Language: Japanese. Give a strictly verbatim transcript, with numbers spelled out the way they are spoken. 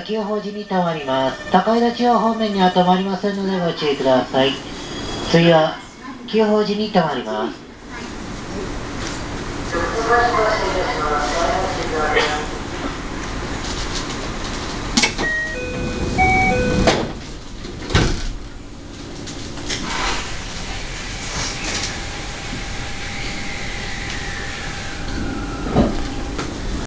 清宝寺に停まります。高井田中央方面には止まりませんのでご注意ください。次は清宝寺に停まります。